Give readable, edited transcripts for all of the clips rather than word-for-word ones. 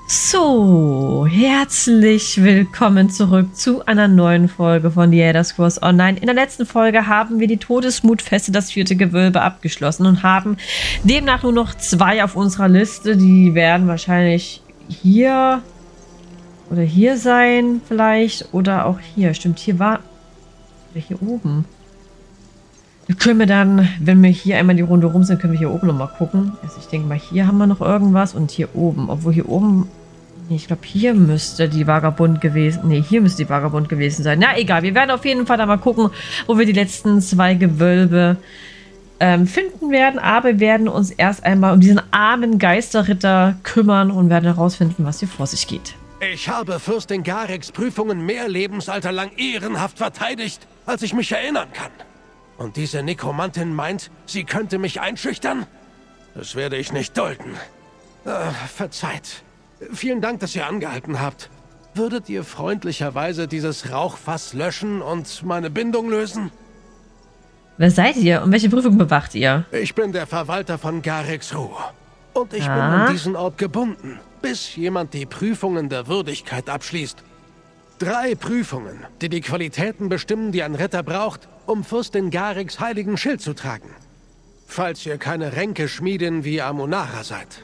So, herzlich willkommen zurück zu einer neuen Folge von The Elder Scrolls Online. In der letzten Folge haben wir die Todesmutfeste, das 4. Gewölbe, abgeschlossen und haben demnach nur noch 2 auf unserer Liste. Die werden wahrscheinlich hier oder hier sein vielleicht oder auch hier. Stimmt, hier war... Oder hier oben. Da können wir dann, wenn wir hier einmal die Runde rum sind, können wir hier oben nochmal gucken. Also ich denke mal, hier haben wir noch irgendwas und hier oben. Obwohl hier oben... Nee, ich glaube, hier müsste die Vagabund gewesen... Nee, hier müsste die Vagabund gewesen sein. Na, egal. Wir werden auf jeden Fall da mal gucken, wo wir die letzten 2 Gewölbe finden werden. Aber wir werden uns erst einmal um diesen armen Geisterritter kümmern und werden herausfinden, was hier vor sich geht. Ich habe Fürstin Gareks Prüfungen mehr Lebensalter lang ehrenhaft verteidigt, als ich mich erinnern kann. Und diese Nekromantin meint, sie könnte mich einschüchtern? Das werde ich nicht dulden. Verzeiht. Vielen Dank, dass ihr angehalten habt. Würdet ihr freundlicherweise dieses Rauchfass löschen und meine Bindung lösen? Wer seid ihr und welche Prüfung bewacht ihr? Ich bin der Verwalter von Gareks Ruh. Und ich bin an diesen Ort gebunden, bis jemand die Prüfungen der Würdigkeit abschließt. 3 Prüfungen, die die Qualitäten bestimmen, die ein Ritter braucht, um Fürstin Gareks heiligen Schild zu tragen. Falls ihr keine Ränkeschmiedin wie Amunara seid.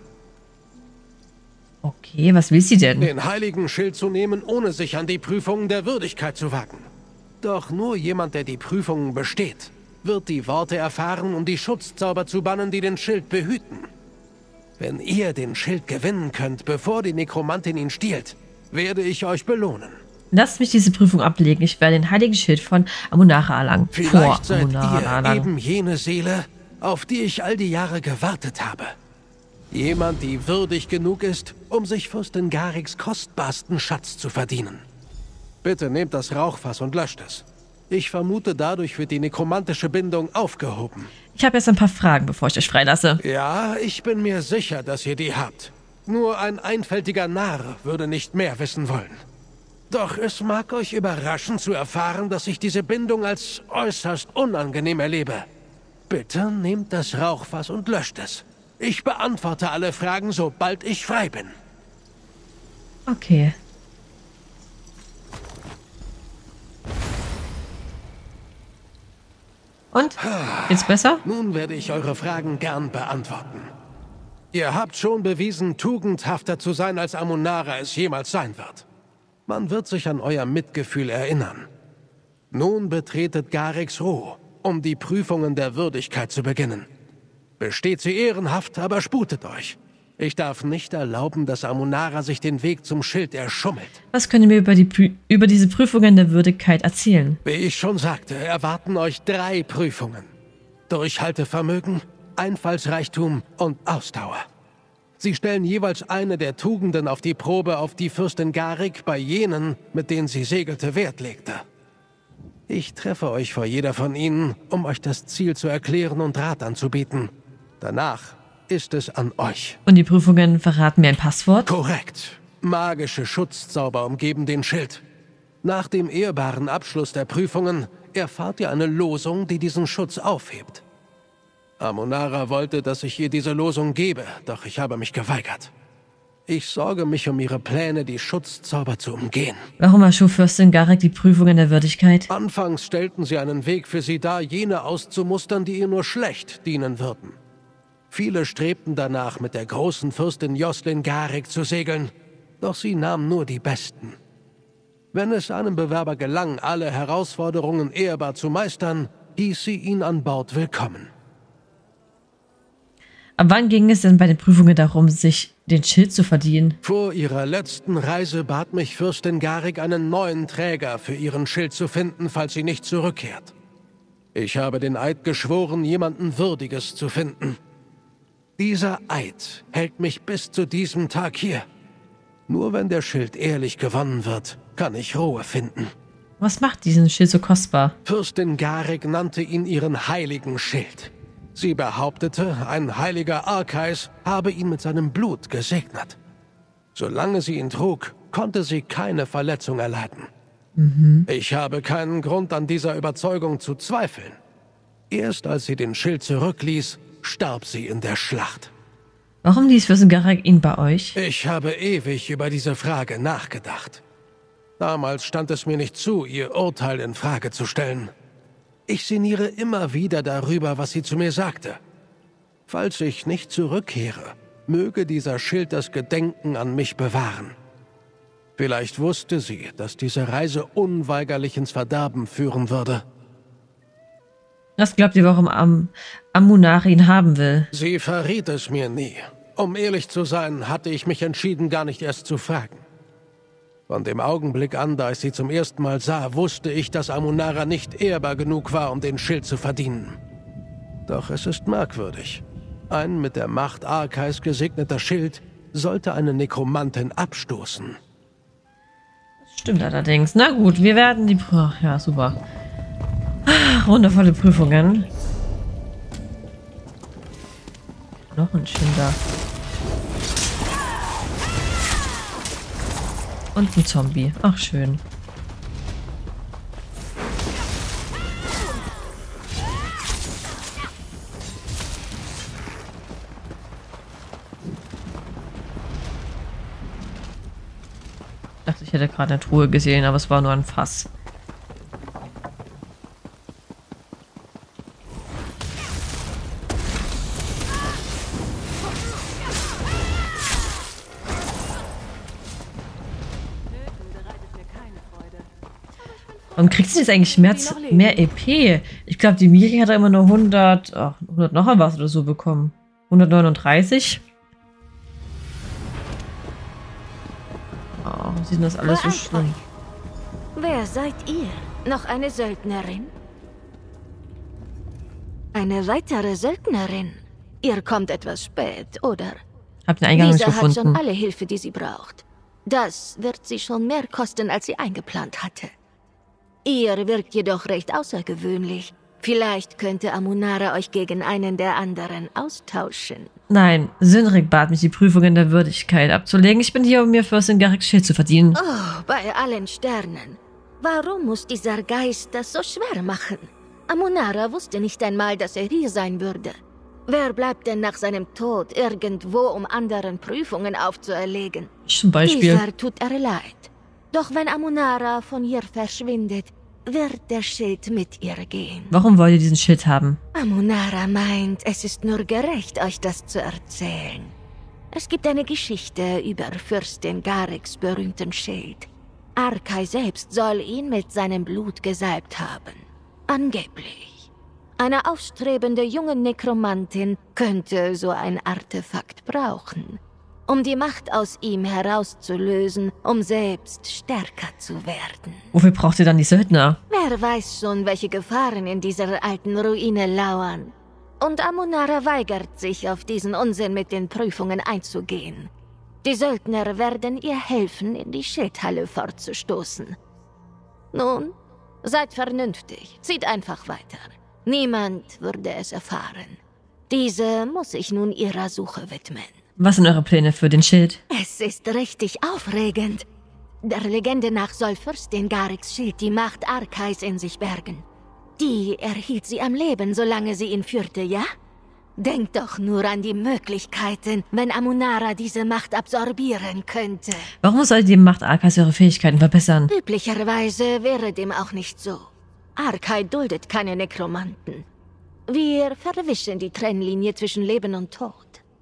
Okay, was will sie denn? Den heiligen Schild zu nehmen, ohne sich an die Prüfungen der Würdigkeit zu wagen. Doch nur jemand, der die Prüfungen besteht, wird die Worte erfahren, um die Schutzzauber zu bannen, die den Schild behüten. Wenn ihr den Schild gewinnen könnt, bevor die Nekromantin ihn stiehlt, werde ich euch belohnen. Lasst mich diese Prüfung ablegen. Ich werde den heiligen Schild von Amunara erlangen. Vielleicht seid ihr eben jene Seele, auf die ich all die Jahre gewartet habe. Jemand, die würdig genug ist, um sich Fürstin Gareks kostbarsten Schatz zu verdienen. Bitte nehmt das Rauchfass und löscht es. Ich vermute, dadurch wird die nekromantische Bindung aufgehoben. Ich habe jetzt ein paar Fragen, bevor ich euch freilasse. Ja, ich bin mir sicher, dass ihr die habt. Nur ein einfältiger Narr würde nicht mehr wissen wollen. Doch es mag euch überraschen zu erfahren, dass ich diese Bindung als äußerst unangenehm erlebe. Bitte nehmt das Rauchfass und löscht es. Ich beantworte alle Fragen, sobald ich frei bin. Okay. Und? Geht's besser? Nun werde ich eure Fragen gern beantworten. Ihr habt schon bewiesen, tugendhafter zu sein, als Amunara es jemals sein wird. Man wird sich an euer Mitgefühl erinnern. Nun betretet Gareks Ruh, um die Prüfungen der Würdigkeit zu beginnen. Besteht sie ehrenhaft, aber sputet euch. Ich darf nicht erlauben, dass Amunara sich den Weg zum Schild erschummelt. Was könnt ihr mir über diese Prüfungen der Würdigkeit erzählen? Wie ich schon sagte, erwarten euch 3 Prüfungen. Durchhaltevermögen, Einfallsreichtum und Ausdauer. Sie stellen jeweils eine der Tugenden auf die Probe, auf die Fürstin Garek bei jenen, mit denen sie segelte, Wert legte. Ich treffe euch vor jeder von ihnen, um euch das Ziel zu erklären und Rat anzubieten. Danach ist es an euch. Und die Prüfungen verraten mir ein Passwort? Korrekt. Magische Schutzzauber umgeben den Schild. Nach dem ehrbaren Abschluss der Prüfungen erfahrt ihr eine Losung, die diesen Schutz aufhebt. Amunara wollte, dass ich ihr diese Losung gebe, doch ich habe mich geweigert. Ich sorge mich um ihre Pläne, die Schutzzauber zu umgehen. Warum erschuf Fürstin Garek die Prüfungen der Würdigkeit? Anfangs stellten sie einen Weg für sie dar, jene auszumustern, die ihr nur schlecht dienen würden. Viele strebten danach, mit der großen Fürstin Joslyn Garek zu segeln, doch sie nahm nur die Besten. Wenn es einem Bewerber gelang, alle Herausforderungen ehrbar zu meistern, hieß sie ihn an Bord willkommen. Ab wann ging es denn bei den Prüfungen darum, sich den Schild zu verdienen? Vor ihrer letzten Reise bat mich Fürstin Garek, einen neuen Träger für ihren Schild zu finden, falls sie nicht zurückkehrt. Ich habe den Eid geschworen, jemanden Würdiges zu finden. Dieser Eid hält mich bis zu diesem Tag hier. Nur wenn der Schild ehrlich gewonnen wird, kann ich Ruhe finden. Was macht diesen Schild so kostbar? Fürstin Garek nannte ihn ihren heiligen Schild. Sie behauptete, ein heiliger Arkais habe ihn mit seinem Blut gesegnet. Solange sie ihn trug, konnte sie keine Verletzung erleiden. Ich habe keinen Grund, an dieser Überzeugung zu zweifeln. Erst als sie den Schild zurückließ, starb sie in der Schlacht. Warum ließ Fürst Garek ihn bei euch? Ich habe ewig über diese Frage nachgedacht. Damals stand es mir nicht zu, ihr Urteil in Frage zu stellen. Ich sinniere immer wieder darüber, was sie zu mir sagte. Falls ich nicht zurückkehre, möge dieser Schild das Gedenken an mich bewahren. Vielleicht wusste sie, dass diese Reise unweigerlich ins Verderben führen würde. Was glaubt ihr, warum Amunari ihn haben will? Sie verriet es mir nie. Um ehrlich zu sein, hatte ich mich entschieden, gar nicht erst zu fragen. Von dem Augenblick an, da ich sie zum ersten Mal sah, wusste ich, dass Amunara nicht ehrbar genug war, um den Schild zu verdienen. Doch es ist merkwürdig. Ein mit der Macht Arkais gesegneter Schild sollte eine Nekromantin abstoßen. Stimmt allerdings. Na gut, wir werden die... Ach, ja, super. Wundervolle Prüfungen. Noch ein Schinder. Und ein Zombie. Ach, schön. Ich dachte, ich hätte gerade eine Truhe gesehen, aber es war nur ein Fass. Warum kriegst du jetzt eigentlich mehr EP? Ich glaube, die Miri hat immer nur 100 noch was oder so bekommen. 139? Oh, sieht das alles so schlimm. Wer seid ihr? Noch eine Söldnerin? Eine weitere Söldnerin? Ihr kommt etwas spät, oder? Hab den Eingang nicht gefunden. Lisa hat schon alle Hilfe, die sie braucht. Das wird sie schon mehr kosten, als sie eingeplant hatte. Ihr wirkt jedoch recht außergewöhnlich. Vielleicht könnte Amunara euch gegen einen der anderen austauschen. Nein, Sinrik bat mich, die Prüfungen der Würdigkeit abzulegen. Ich bin hier, um mir Fürstin Gareks Schild zu verdienen. Oh, bei allen Sternen. Warum muss dieser Geist das so schwer machen? Amunara wusste nicht einmal, dass er hier sein würde. Wer bleibt denn nach seinem Tod irgendwo, um anderen Prüfungen aufzuerlegen? Zum Beispiel. Dieser tut er leid. Doch wenn Amunara von hier verschwindet, wird der Schild mit ihr gehen. Warum wollt ihr diesen Schild haben? Amunara meint, es ist nur gerecht, euch das zu erzählen. Es gibt eine Geschichte über Fürstin Gareks berühmten Schild. Arkai selbst soll ihn mit seinem Blut gesalbt haben. Angeblich. Eine aufstrebende junge Nekromantin könnte so ein Artefakt brauchen, um die Macht aus ihm herauszulösen, um selbst stärker zu werden. Wofür braucht ihr dann die Söldner? Wer weiß schon, welche Gefahren in dieser alten Ruine lauern. Und Amunara weigert sich, auf diesen Unsinn mit den Prüfungen einzugehen. Die Söldner werden ihr helfen, in die Schildhalle fortzustoßen. Nun, seid vernünftig, zieht einfach weiter. Niemand würde es erfahren. Diese muss sich nun ihrer Suche widmen. Was sind eure Pläne für den Schild? Es ist richtig aufregend. Der Legende nach soll Fürstin Gareks Schild die Macht Arkais in sich bergen. Die erhielt sie am Leben, solange sie ihn führte, ja? Denkt doch nur an die Möglichkeiten, wenn Amunara diese Macht absorbieren könnte. Warum sollte die Macht Arkais ihre Fähigkeiten verbessern? Üblicherweise wäre dem auch nicht so. Arkai duldet keine Nekromanten. Wir verwischen die Trennlinie zwischen Leben und Tod.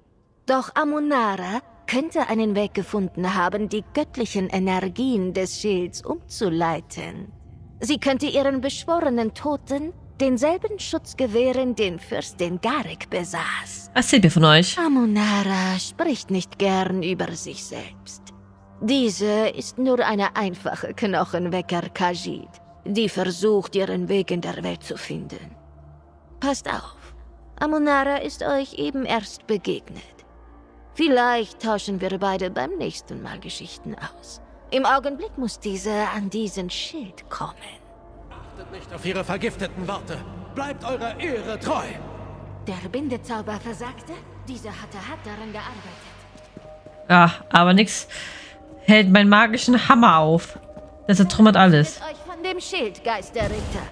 Doch Amunara könnte einen Weg gefunden haben, die göttlichen Energien des Schilds umzuleiten. Sie könnte ihren beschworenen Toten denselben Schutz gewähren, den Fürstin Garek besaß. Erzählt mir von euch. Amunara spricht nicht gern über sich selbst. Diese ist nur eine einfache Knochenwecker Khajiit, die versucht, ihren Weg in der Welt zu finden. Passt auf, Amunara ist euch eben erst begegnet. Vielleicht tauschen wir beide beim nächsten Mal Geschichten aus. Im Augenblick muss diese an diesen Schild kommen. Achtet nicht auf ihre vergifteten Worte. Bleibt eurer Ehre treu. Der Bindezauber versagte? Dieser hatte hart daran gearbeitet. Ja, aber nix hält meinen magischen Hammer auf. Das zertrümmert alles. Euch von dem Schild, Geisterritter.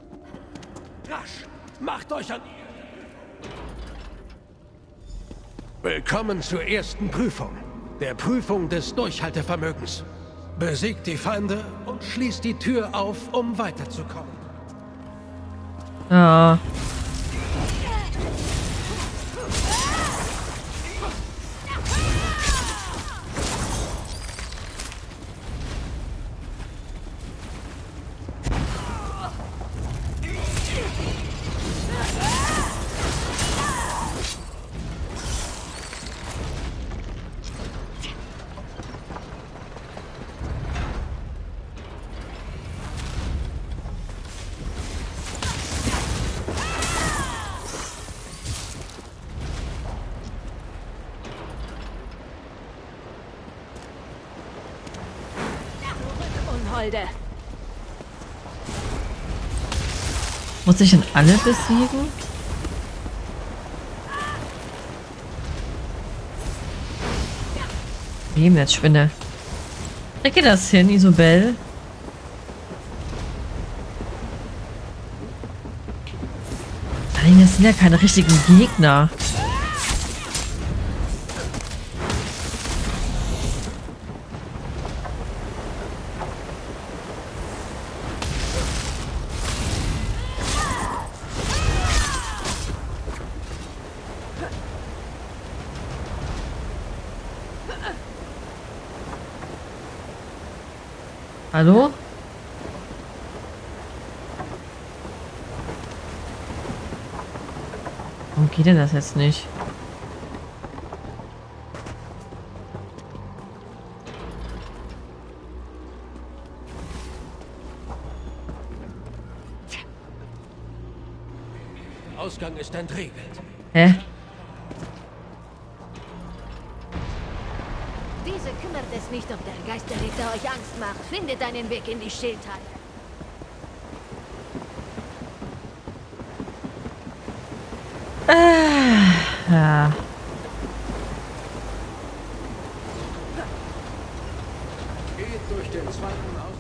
Rasch, macht euch an Willkommen zur ersten Prüfung. Der Prüfung des Durchhaltevermögens. Besiegt die Feinde und schließt die Tür auf, um weiterzukommen. Ja. Muss ich denn alle besiegen? Wie im Netzspinne. Kriegt ihr das hin, Isobel? Nein, das sind ja keine richtigen Gegner. Hallo? Warum geht denn das jetzt nicht? Ausgang ist entriegelt. Hä? Diese kümmert es nicht, ob der Geisterritter euch Angst macht. Findet einen Weg in die Schildhalle. Ja. Geht durch den zweiten Ausgang.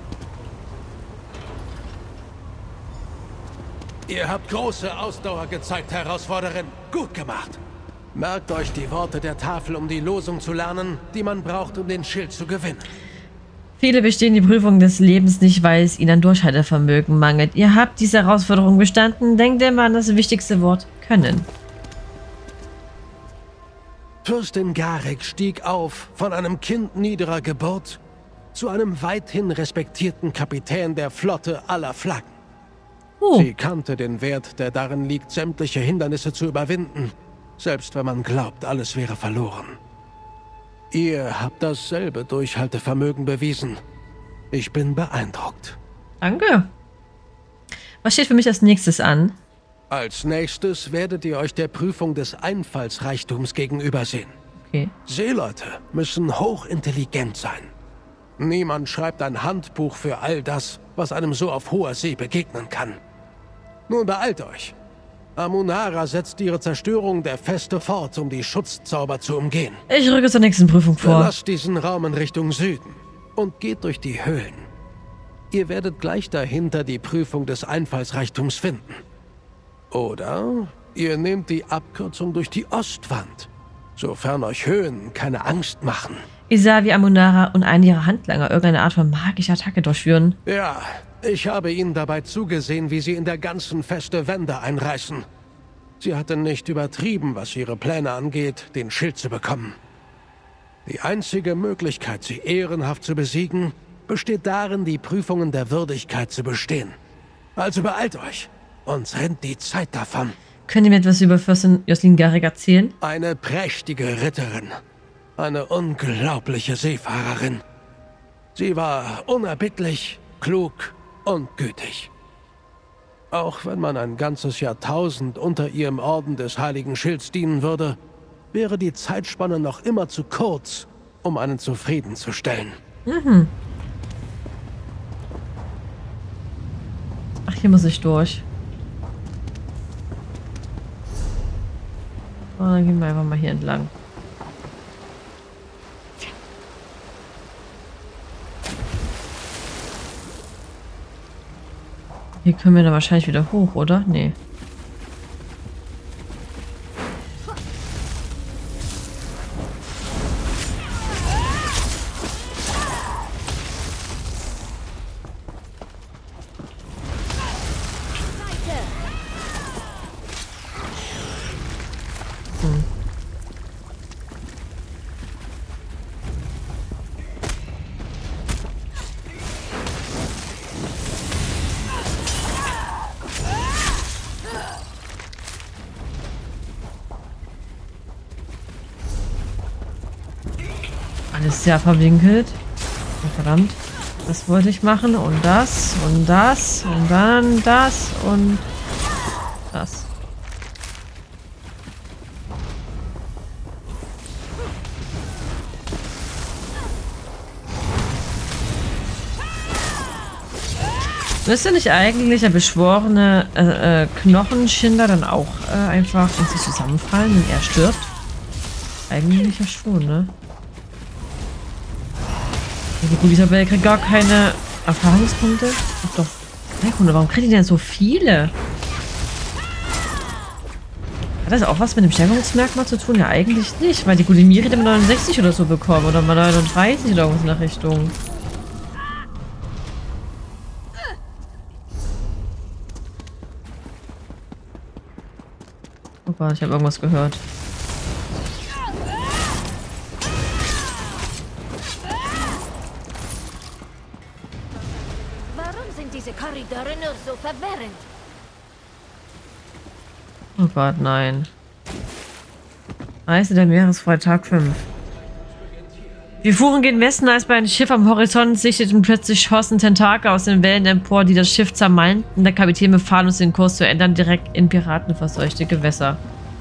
Ihr habt große Ausdauer gezeigt, Herausforderin. Gut gemacht. Merkt euch die Worte der Tafel, um die Losung zu lernen, die man braucht, um den Schild zu gewinnen. Viele bestehen die Prüfung des Lebens nicht, weil es ihnen an Durchhaltevermögen mangelt. Ihr habt diese Herausforderung bestanden. Denkt immer an das wichtigste Wort: Können. Fürstin Garek stieg auf von einem Kind niederer Geburt zu einem weithin respektierten Kapitän der Flotte aller Flaggen. Sie kannte den Wert, der darin liegt, sämtliche Hindernisse zu überwinden, selbst wenn man glaubt, alles wäre verloren. Ihr habt dasselbe Durchhaltevermögen bewiesen. Ich bin beeindruckt. Danke. Was steht für mich als nächstes an? Als nächstes werdet ihr euch der Prüfung des Einfallsreichtums gegenübersehen. Okay. Seeleute müssen hochintelligent sein. Niemand schreibt ein Handbuch für all das, was einem so auf hoher See begegnen kann. Nun beeilt euch. Amunara setzt ihre Zerstörung der Feste fort, um die Schutzzauber zu umgehen. Ich rücke zur nächsten Prüfung vor. Verlasst diesen Raum in Richtung Süden und geht durch die Höhlen. Ihr werdet gleich dahinter die Prüfung des Einfallsreichtums finden. Oder ihr nehmt die Abkürzung durch die Ostwand, sofern euch Höhen keine Angst machen. Ich sah, wie Amunara und eine ihrer Handlanger irgendeine Art von magischer Attacke durchführen. Ja, ich habe ihnen dabei zugesehen, wie sie in der ganzen Feste Wände einreißen. Sie hatten nicht übertrieben, was ihre Pläne angeht, den Schild zu bekommen. Die einzige Möglichkeit, sie ehrenhaft zu besiegen, besteht darin, die Prüfungen der Würdigkeit zu bestehen. Also beeilt euch, uns rennt die Zeit davon. Könnt ihr mir etwas über Fürstin Jocelyn Garek erzählen? Eine prächtige Ritterin. Eine unglaubliche Seefahrerin. Sie war unerbittlich, klug und gütig. Auch wenn man ein ganzes Jahrtausend unter ihr im Orden des Heiligen Schilds dienen würde, wäre die Zeitspanne noch immer zu kurz, um einen zufriedenzustellen. Mhm. Ach, hier muss ich durch. Oh, dann gehen wir einfach mal hier entlang. Hier können wir dann wahrscheinlich wieder hoch, oder? Nee. Alles sehr verwinkelt. Oh, verdammt. Das wollte ich machen. Und das. Und das. Und dann das. Und das. Müsste nicht eigentlich der beschworene Knochenschinder dann auch einfach in sich zusammenfallen, wenn er stirbt? Eigentlich ja schon, ne? Ja, gut, Isabel kriegt gar keine Erfahrungspunkte. Ach doch. Heilkunde, warum kriegt die denn so viele? Hat das auch was mit dem Stärkungsmerkmal zu tun? Ja, eigentlich nicht, weil die gute Miri hat immer 69 oder so bekommen. Oder mal 39 oder irgendwas in der Richtung. Oh Gott, ich habe irgendwas gehört. Warum sind diese Korridore nur so verwirrend? Oh Gott, nein. Reise der Meeresfrei, Tag 5. Wir fuhren gen Westen, als bei einem Schiff am Horizont sichteten plötzlich schossen Tentakel aus den Wellen empor, die das Schiff zermalmten. Der Kapitän befahl uns, den Kurs zu ändern, direkt in piratenverseuchte Gewässer.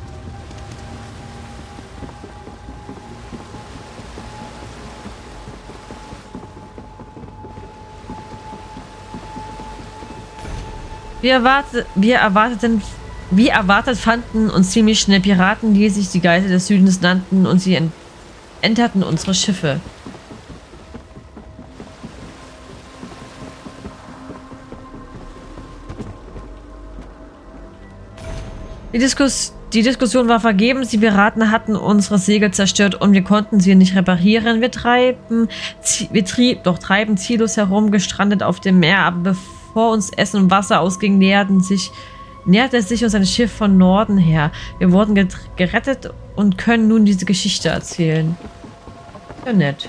Wie erwartet fanden uns ziemlich schnell Piraten, die sich die Geister des Südens nannten, und sie enterten unsere Schiffe. Die Diskussion war vergebens. Die Piraten hatten unsere Segel zerstört und wir konnten sie nicht reparieren. Wir treiben ziellos herum, gestrandet auf dem Meer, aber bevor uns Essen und Wasser ausging, näherte sich uns ein Schiff von Norden her. Wir wurden gerettet und können nun diese Geschichte erzählen. Ja, nett.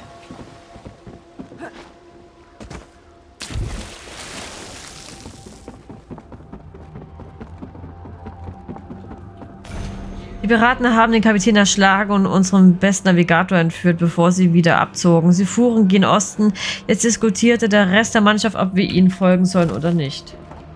Die Piraten haben den Kapitän erschlagen und unseren besten Navigator entführt, bevor sie wieder abzogen. Sie fuhren gen Osten. Jetzt diskutierte der Rest der Mannschaft, ob wir ihnen folgen sollen oder nicht.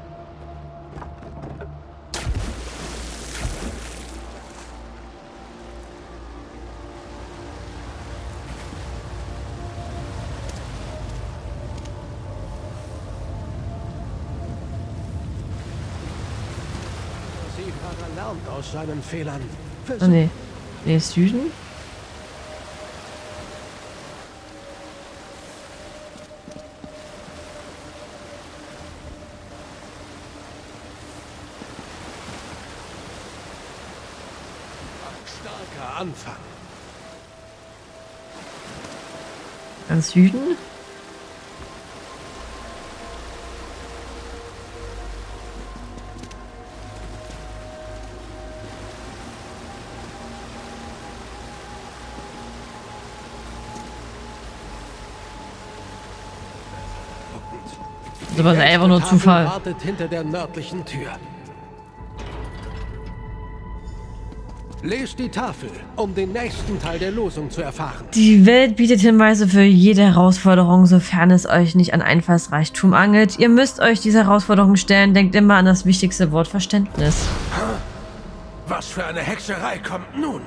Lernt aus seinen Fehlern. Oh nee. Nee, Süden? Starker Anfang. Ganz Süden? Das war einfach nur Zufall. Wartet hinter der nördlichen Tür. Lest die Tafel, um den nächsten Teil der Losung zu erfahren. Die Welt bietet Hinweise für jede Herausforderung, sofern es euch nicht an Einfallsreichtum angelt. Ihr müsst euch diese Herausforderung stellen. Denkt immer an das wichtigste Wort: Verständnis. Was für eine Hexerei kommt nun?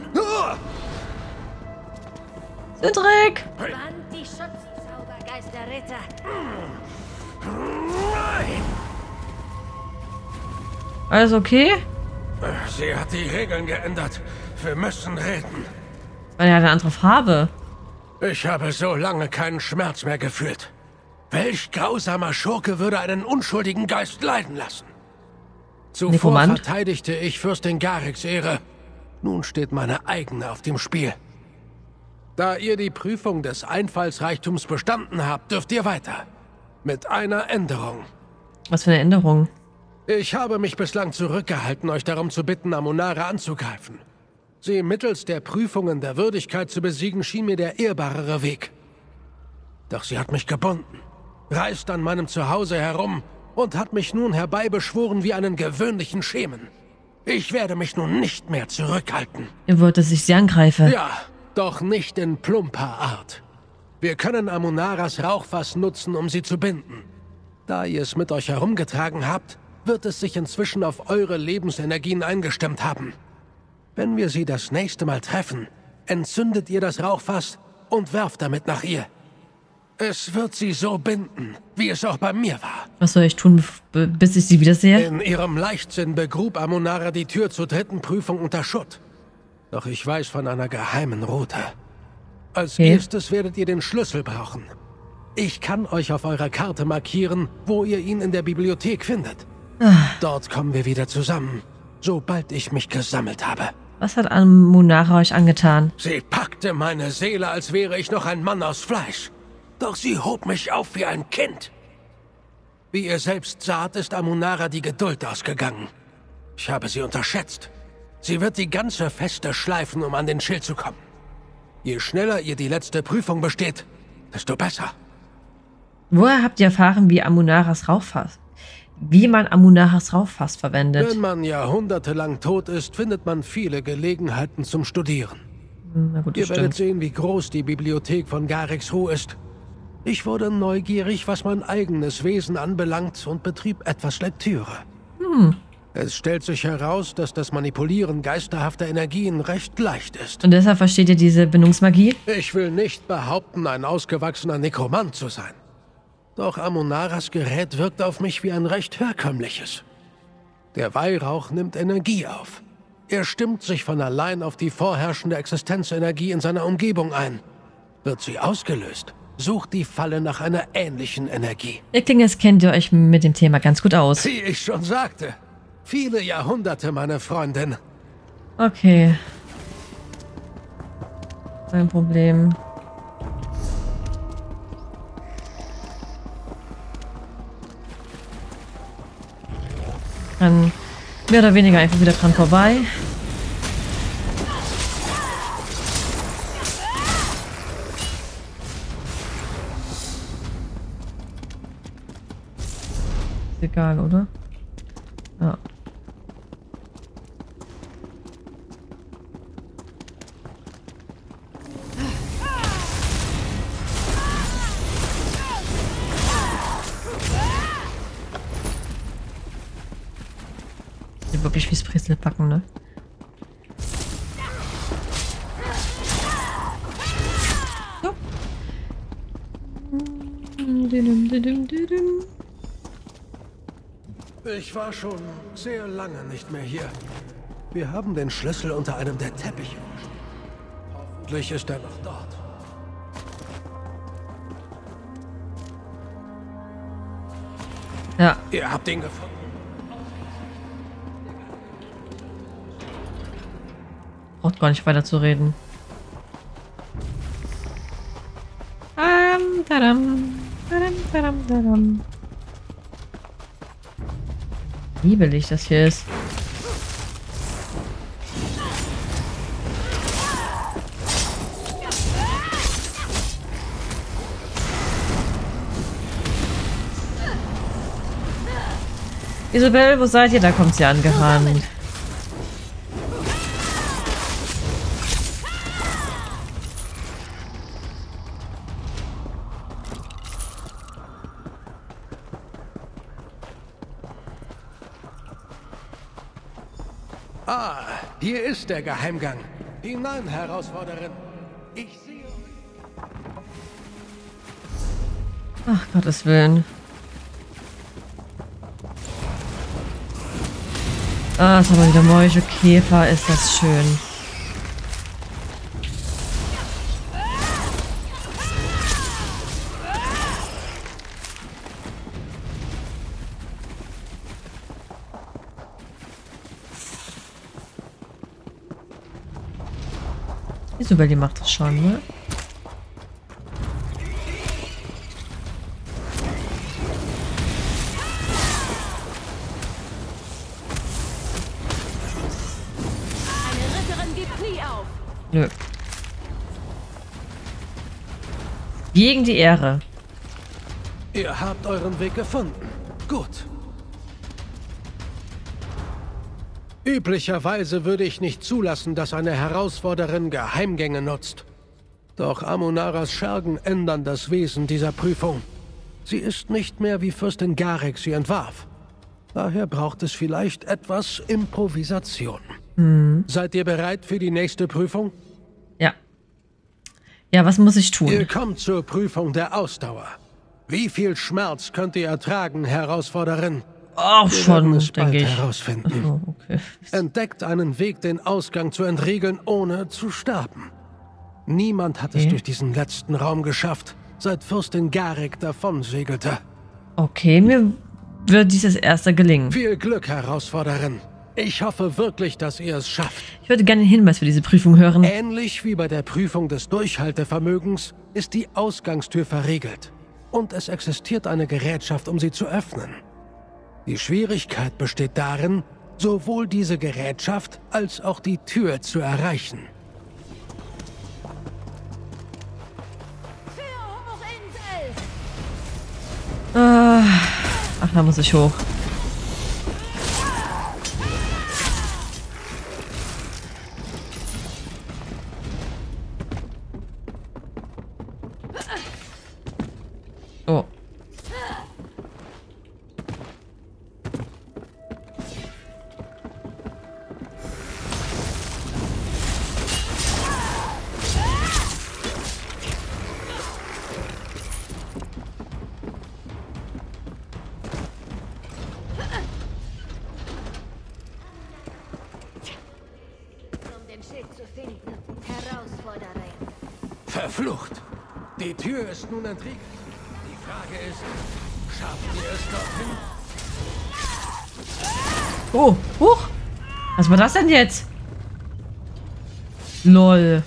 Cedric! Band die Schutzzaubergeisterritter. Alles okay? Sie hat die Regeln geändert. Wir müssen reden. Weil er hat eine andere Farbe. Ich habe so lange keinen Schmerz mehr gefühlt. Welch grausamer Schurke würde einen unschuldigen Geist leiden lassen? Zuvor Nekromant? verteidigte ich Fürstin Garriks Ehre. Nun steht meine eigene auf dem Spiel. Da ihr die Prüfung des Einfallsreichtums bestanden habt, dürft ihr weiter. Mit einer Änderung. Was für eine Änderung? Ich habe mich bislang zurückgehalten, euch darum zu bitten, Amunara anzugreifen. Sie mittels der Prüfungen der Würdigkeit zu besiegen, schien mir der ehrbarere Weg. Doch sie hat mich gebunden, reist an meinem Zuhause herum und hat mich nun herbeibeschworen wie einen gewöhnlichen Schemen. Ich werde mich nun nicht mehr zurückhalten. Ihr wollt, dass ich sie angreife. Ja, doch nicht in plumper Art. Wir können Amunaras Rauchfass nutzen, um sie zu binden. Da ihr es mit euch herumgetragen habt, wird es sich inzwischen auf eure Lebensenergien eingestimmt haben. Wenn wir sie das nächste Mal treffen, entzündet ihr das Rauchfass und werft damit nach ihr. Es wird sie so binden, wie es auch bei mir war. Was soll ich tun, bis ich sie wiedersehe? In ihrem Leichtsinn begrub Amunara die Tür zur 3. Prüfung unter Schutt. Doch ich weiß von einer geheimen Route. Als erstes werdet ihr den Schlüssel brauchen. Ich kann euch auf eurer Karte markieren, wo ihr ihn in der Bibliothek findet. Dort kommen wir wieder zusammen, sobald ich mich gesammelt habe. Was hat Amunara euch angetan? Sie packte meine Seele, als wäre ich noch ein Mann aus Fleisch. Doch sie hob mich auf wie ein Kind. Wie ihr selbst saht, ist Amunara die Geduld ausgegangen. Ich habe sie unterschätzt. Sie wird die ganze Feste schleifen, um an den Schild zu kommen. Je schneller ihr die letzte Prüfung besteht, desto besser. Woher habt ihr erfahren, wie man Amunaras Rauchfass verwendet? Wenn man jahrhundertelang tot ist, findet man viele Gelegenheiten zum Studieren. Na gut, Ihr werdet sehen, wie groß die Bibliothek von Garrixruh ist. Ich wurde neugierig, was mein eigenes Wesen anbelangt und betrieb etwas Lektüre. Es stellt sich heraus, dass das Manipulieren geisterhafter Energien recht leicht ist. Und deshalb versteht ihr diese Bindungsmagie? Ich will nicht behaupten, ein ausgewachsener Nekromant zu sein. Doch Amunaras Gerät wirkt auf mich wie ein recht herkömmliches. Der Weihrauch nimmt Energie auf. Er stimmt sich von allein auf die vorherrschende Existenzenergie in seiner Umgebung ein. Wird sie ausgelöst, sucht die Falle nach einer ähnlichen Energie. Ihr klingt, als kennt ihr euch mit dem Thema ganz gut aus. Wie ich schon sagte, viele Jahrhunderte, meine Freundin. Okay. Kein Problem. Dann mehr oder weniger einfach wieder dran vorbei. Ist egal, oder? Ja. Wirklich wie's Brezel packen, ne? So. Ich war schon sehr lange nicht mehr hier. Wir haben den Schlüssel unter einem der Teppiche. Hoffentlich ist er noch dort. Ja. Ihr habt ihn gefunden. Braucht gar nicht weiter zu reden. Wie billig das hier ist. Isabel, wo seid ihr? Da kommt sie angerannt. Ah, hier ist der Geheimgang. Hinein, Herausforderin. Ich sehe... Ach, Gottes Willen. Ah, es haben wir wieder Mäusche, Käfer, ist das schön. Isabel, die macht das schon, ne? Nö. Gegen die Ehre. Ihr habt euren Weg gefunden. Gut. Üblicherweise würde ich nicht zulassen, dass eine Herausforderin Geheimgänge nutzt. Doch Amunaras Schergen ändern das Wesen dieser Prüfung. Sie ist nicht mehr, wie Fürstin Garek sie entwarf. Daher braucht es vielleicht etwas Improvisation. Seid ihr bereit für die nächste Prüfung? Ja. Ja, was muss ich tun? Ihr kommt zur Prüfung der Ausdauer. Wie viel Schmerz könnt ihr ertragen, Herausforderin? Auch schon, denke ich. Herausfinden. Oh, okay. Entdeckt einen Weg, den Ausgang zu entriegeln, ohne zu sterben. Niemand hat es durch diesen letzten Raum geschafft, seit Fürstin Garek davonsegelte. Okay, mir wird dieses erste gelingen. Viel Glück, Herausforderin. Ich hoffe wirklich, dass ihr es schafft. Ich würde gerne einen Hinweis für diese Prüfung hören. Ähnlich wie bei der Prüfung des Durchhaltevermögens ist die Ausgangstür verriegelt. Und es existiert eine Gerätschaft, um sie zu öffnen. Die Schwierigkeit besteht darin, sowohl diese Gerätschaft als auch die Tür zu erreichen. Ach, da muss ich hoch. Oh. Verflucht! Die Tür ist nun entriegelt. Die Frage ist, schafft ihr es dorthin? Oh, huch! Was war das denn jetzt? LOL.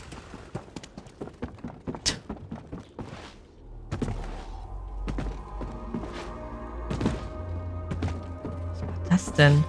Was war das denn?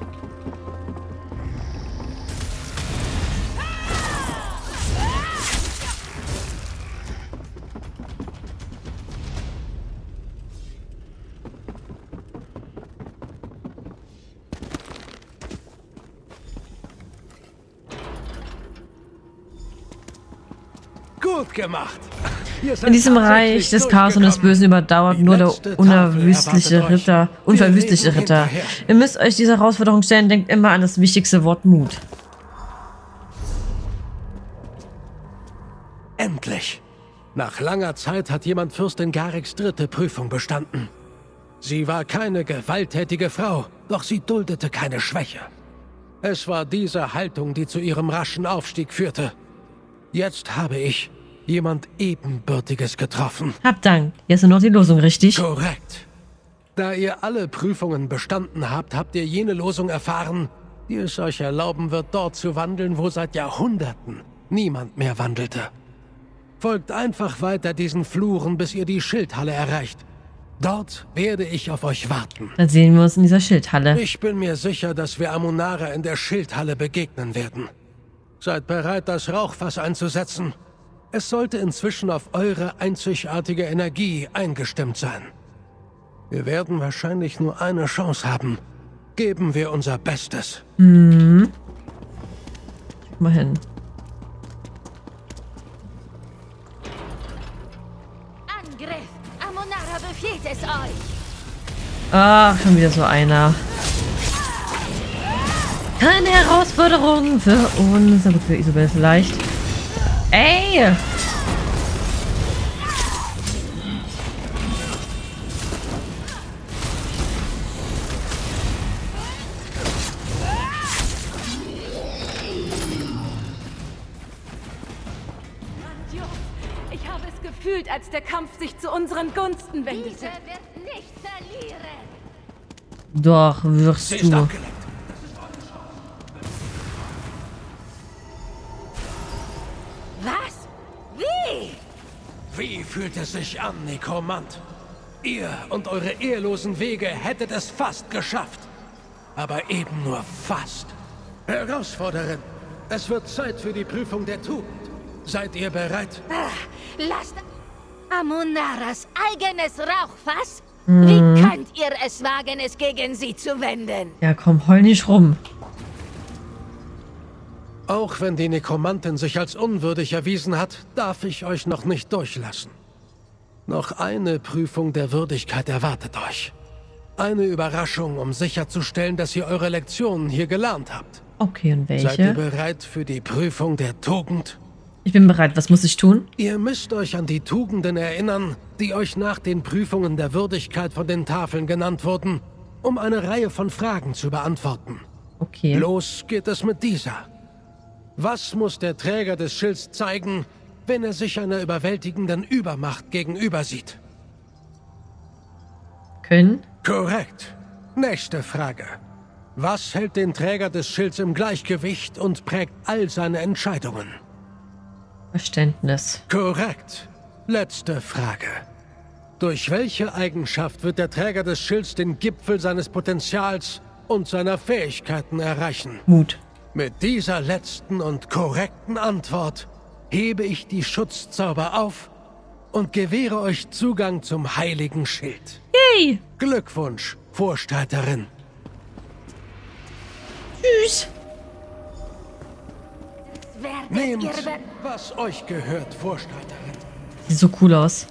Gut gemacht. In diesem Reich des Chaos und des Bösen überdauert nur der unverwüstliche Ritter. Ihr müsst euch diese Herausforderung stellen, denkt immer an das wichtigste Wort: Mut. Endlich! Nach langer Zeit hat jemand Fürstin Gareks dritte Prüfung bestanden. Sie war keine gewalttätige Frau, doch sie duldete keine Schwäche. Es war diese Haltung, die zu ihrem raschen Aufstieg führte. Jetzt habe ich jemand Ebenbürtiges getroffen. Habt Dank. Jetzt nur noch die Losung, richtig? Korrekt. Da ihr alle Prüfungen bestanden habt, habt ihr jene Losung erfahren, die es euch erlauben wird, dort zu wandeln, wo seit Jahrhunderten niemand mehr wandelte. Folgt einfach weiter diesen Fluren, bis ihr die Schildhalle erreicht. Dort werde ich auf euch warten. Dann sehen wir uns in dieser Schildhalle. Ich bin mir sicher, dass wir Amunara in der Schildhalle begegnen werden. Seid bereit, das Rauchfass einzusetzen. Es sollte inzwischen auf eure einzigartige Energie eingestimmt sein. Wir werden wahrscheinlich nur eine Chance haben. Geben wir unser Bestes. Guck mal hin. Angriff! Amunara befiehlt es euch! Ach, schon wieder so einer. Keine Herausforderung für uns, aber für Isabel vielleicht. Ey! Ich habe es gefühlt, als der Kampf sich zu unseren Gunsten wendete. Dieser wird nicht verlieren! Doch, wirst Sie ist du. abgelenkt. Was? Wie? Wie fühlt es sich an, Nekromant? Ihr und eure ehelosen Wege hättet es fast geschafft. Aber eben nur fast. Herausforderin, es wird Zeit für die Prüfung der Tugend. Seid ihr bereit? Lasst Amunaras eigenes Rauchfass? Wie könnt ihr es wagen, es gegen sie zu wenden? Ja, komm, heul nicht rum. Auch wenn die Nekromantin sich als unwürdig erwiesen hat, darf ich euch noch nicht durchlassen. Noch eine Prüfung der Würdigkeit erwartet euch. Eine Überraschung, um sicherzustellen, dass ihr eure Lektionen hier gelernt habt. Okay, und welche? Seid ihr bereit für die Prüfung der Tugend? Ich bin bereit. Was muss ich tun? Ihr müsst euch an die Tugenden erinnern, die euch nach den Prüfungen der Würdigkeit von den Tafeln genannt wurden, um eine Reihe von Fragen zu beantworten. Okay. Los geht es mit dieser. Was muss der Träger des Schilds zeigen, wenn er sich einer überwältigenden Übermacht gegenüber sieht? Können? Korrekt. Nächste Frage. Was hält den Träger des Schilds im Gleichgewicht und prägt all seine Entscheidungen? Verständnis. Korrekt. Letzte Frage. Durch welche Eigenschaft wird der Träger des Schilds den Gipfel seines Potenzials und seiner Fähigkeiten erreichen? Mut. Mit dieser letzten und korrekten Antwort hebe ich die Schutzzauber auf und gewähre euch Zugang zum heiligen Schild. Yay! Glückwunsch, Vorstreiterin. Tschüss. Nehmt, was euch gehört, Vorstreiterin. Sieht so cool aus.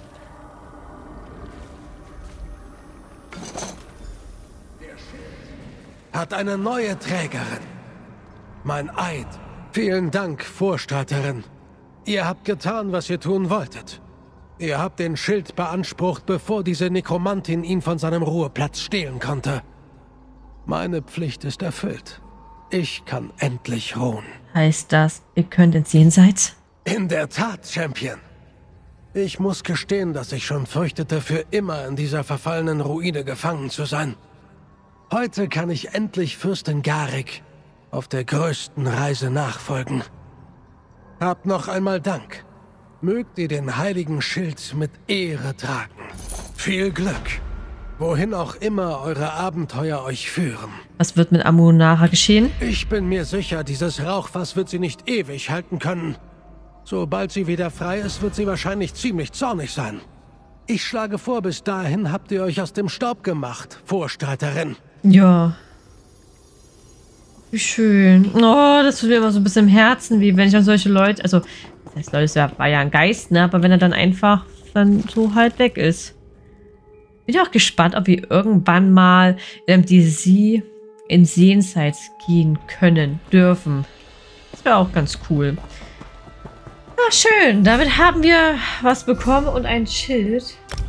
Hat eine neue Trägerin. Mein Eid. Vielen Dank, Vorstreiterin. Ihr habt getan, was ihr tun wolltet. Ihr habt den Schild beansprucht, bevor diese Nekromantin ihn von seinem Ruheplatz stehlen konnte. Meine Pflicht ist erfüllt. Ich kann endlich ruhen. Heißt das, ihr könnt ins Jenseits? In der Tat, Champion. Ich muss gestehen, dass ich schon fürchtete, für immer in dieser verfallenen Ruine gefangen zu sein. Heute kann ich endlich Fürstin Garrick auf der größten Reise nachfolgen. Habt noch einmal Dank. Mögt ihr den heiligen Schild mit Ehre tragen. Viel Glück, wohin auch immer eure Abenteuer euch führen. Was wird mit Amunara geschehen? Ich bin mir sicher, dieses Rauchfass wird sie nicht ewig halten können. Sobald sie wieder frei ist, wird sie wahrscheinlich ziemlich zornig sein. Ich schlage vor, bis dahin habt ihr euch aus dem Staub gemacht, Vorstreiterin. Ja. Wie schön. Oh, das tut mir immer so ein bisschen im Herzen, wie wenn ich an solche Leute, also, das heißt, Leute, war ja ein Geist, ne, aber wenn er dann einfach dann so halt weg ist. Bin ja auch gespannt, ob wir irgendwann mal die sie ins Jenseits gehen können, dürfen. Das wäre auch ganz cool. Ah, schön. Damit haben wir was bekommen und ein Schild.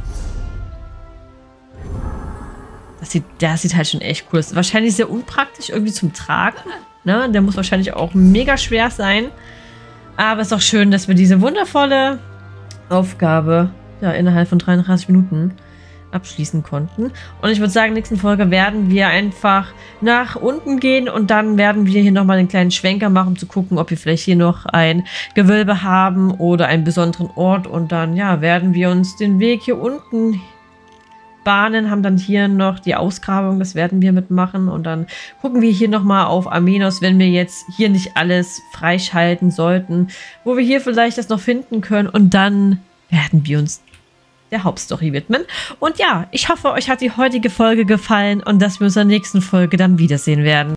Das sieht halt schon echt cool aus. Wahrscheinlich sehr unpraktisch irgendwie zum Tragen. Ne? Der muss wahrscheinlich auch mega schwer sein. Aber es ist auch schön, dass wir diese wundervolle Aufgabe ja, innerhalb von 33 Minuten abschließen konnten. Und ich würde sagen, in der nächsten Folge werden wir einfach nach unten gehen und dann werden wir hier nochmal einen kleinen Schwenker machen, um zu gucken, ob wir vielleicht hier noch ein Gewölbe haben oder einen besonderen Ort. Und dann, ja, werden wir uns den Weg hier unten bahnen, haben dann hier noch die Ausgrabung, das werden wir mitmachen und dann gucken wir hier nochmal auf Amenos, wenn wir jetzt hier nicht alles freischalten sollten, wo wir hier vielleicht das noch finden können und dann werden wir uns der Hauptstory widmen. Und ja, ich hoffe, euch hat die heutige Folge gefallen und dass wir uns in der nächsten Folge dann wiedersehen werden.